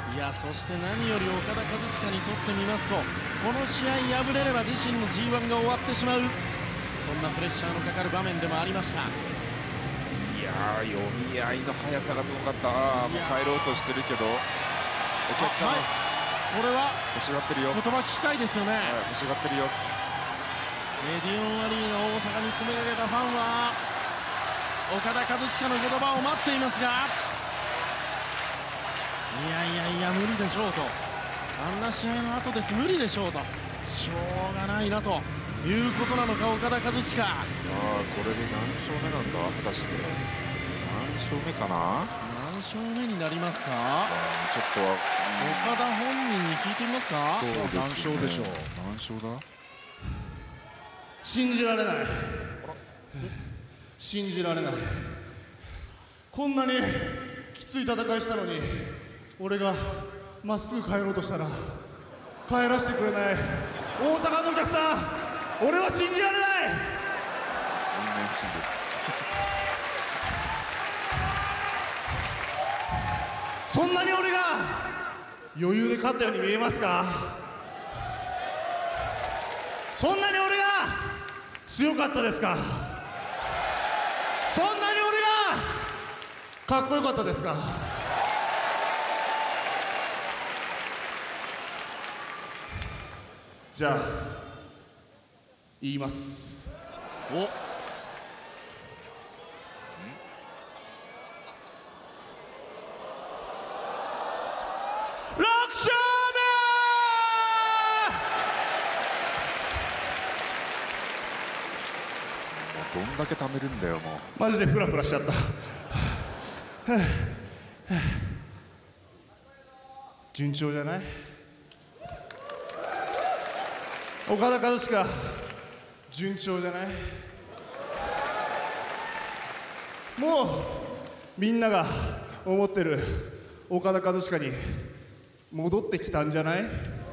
いや、そして何より岡田和親にとってみますと、この試合敗れれば自身の G1 が終わってしまう、そんなプレッシャーのかかる場面でもありました。 いやー、読み合いの速さがすごかった。もう帰ろうとしてるけど、お客さん、 これは欲しがってるよ。 言葉聞きたいですよね。 欲しがってるよ。 ディオンアリーナ大阪に詰めかけたファンは岡田和親の言葉を待っていますが、いや無理でしょうと、あんな試合の後です、無理でしょうと、しょうがないなということなのか、岡田和親。さあ、 これで何勝目なんだ、果たして何勝目かな。 何勝目になりますか。 ちょっとは岡田本人に聞いてみますか。 そうですね、 何勝でしょう。 何勝だ。 信じられない、信じられない。こんなにきつい戦いしたのに、俺がまっすぐ帰ろうとしたら帰らせてくれない大阪のお客さん、俺は信じられない。 みんな不審です。 そんなに俺が余裕で勝ったように見えますか。そんなに俺が強かったですか。そんなに俺がかっこよかったですか。じゃあ言います。 お、 どんだけ貯めるんだよ、もう。 マジでフラフラしちゃった。順調じゃない。岡田和親、順調じゃない。もうみんなが思ってる岡田和親に戻ってきたんじゃない。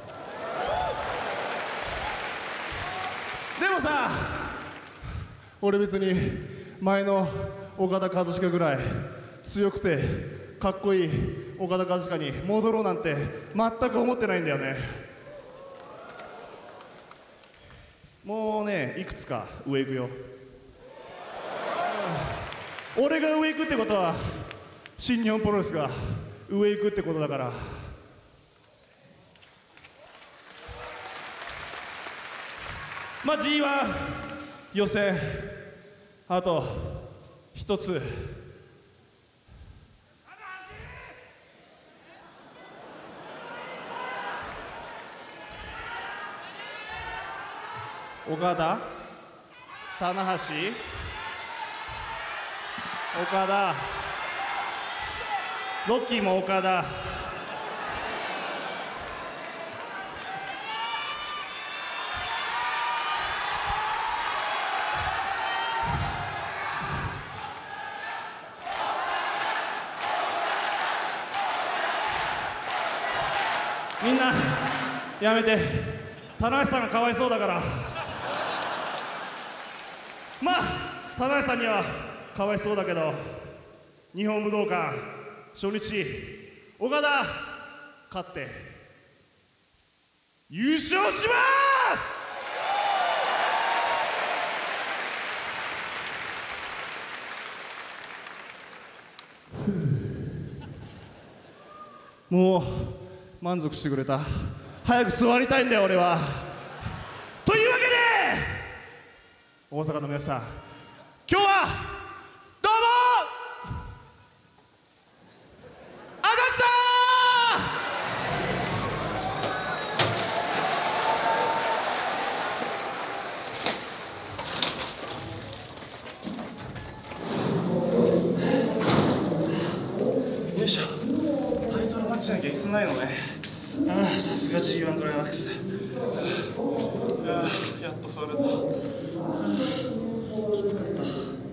でもさ、俺別に前の岡田和親ぐらい強くてかっこいい岡田和親に戻ろうなんて全く思ってないんだよね。もうね、いくつか上行くよ。俺が上行くってことは新日本プロレスが上行くってことだから。まあ G1 予選あと一つ。岡田、棚橋、岡田、ロッキーも岡田、みんなやめて、棚橋さんがかわいそうだから。まあ棚橋さんにはかわいそうだけど、日本武道館初日岡田勝って優勝します。もう満足してくれた。早く座りたいんだよ俺は。というわけで大阪の皆さん、今日はどうもあざしたー。よいしょ。タイトルマッチなきゃ椅子ないのね。さすが G1 クライマックス。やっと座れた。きつかった。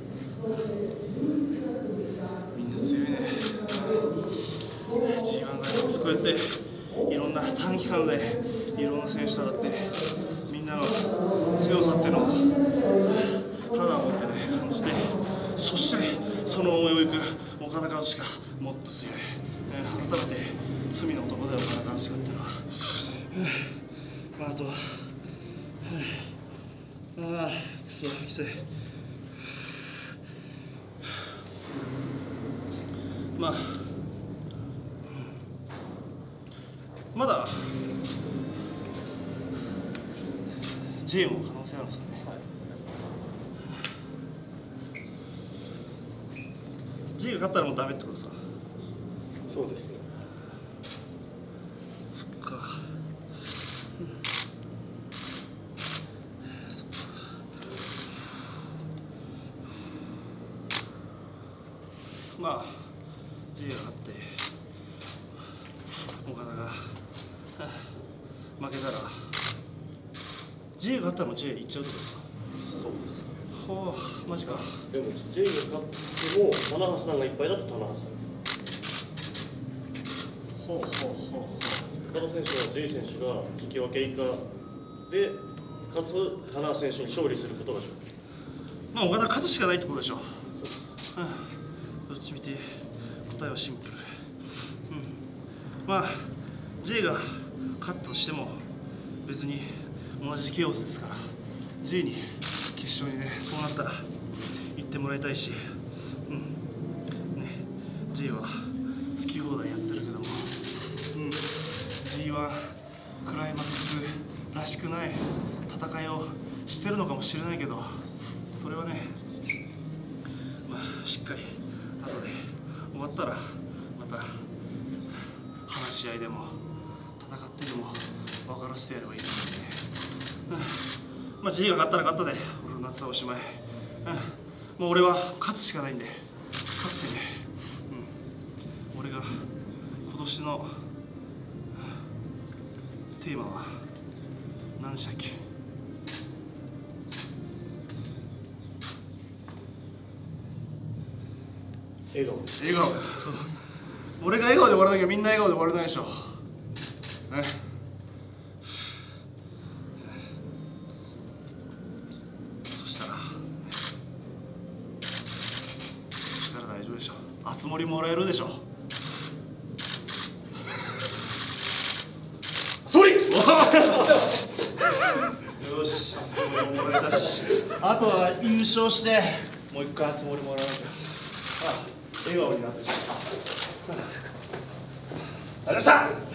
みんな強いね。G1 クライマックスこうやっていろんな短期間でいろんな選手とだってみんなの強さってのを肌を持ってね感じて、そしてその思いをいく岡田和親もっと強い、改めて罪の男だよ、金監視かってのは。まあ、あとは、ああ、くそ、きつい。まあ、まだ J も可能性あるんですかね。J が勝ったらもうダメってことさ。 そうです。 そっか。まあ J が勝って岡田が負けたら J が勝ったらもう J 行っちゃうってことですか。 そうです。 ほう、マジか。 でも J が勝っても棚橋さんがいっぱいだと棚橋さんです。 ほうほうほうほ岡田選手は J 選手が引き分け以下でかつ棚橋選手に勝利することが条件。 まあ岡田勝つしかないってことでしょ。 そうです。 どっちみて答えはシンプル。まあ J が勝ったとしても別に同じケオスですから J に決勝にね、そうなったら行ってもらいたいし、ね、J は好き放題やってるけども、G1 クライマックスらしくない戦いをしてるのかもしれないけど、それはね、まあしっかり後で終わったらまた話し合いでも戦ってでも分からせてやればいいと思うんでね。まあ G が勝ったら勝ったで俺の夏はおしまい。もう俺は勝つしかないんで、勝ってね、俺が今年のテーマは何でしたっけ。 笑顔です。 笑顔です。そう、俺が笑顔で終わらなきゃみんな笑顔で終われないでしょ。そしたら大丈夫でしょ。あつ森もらえるでしょ。そりよし、あつ森もらえたし、あとは優勝してもう一回あつ森もらわなきゃ。笑顔になってしまった。ありがとうございました。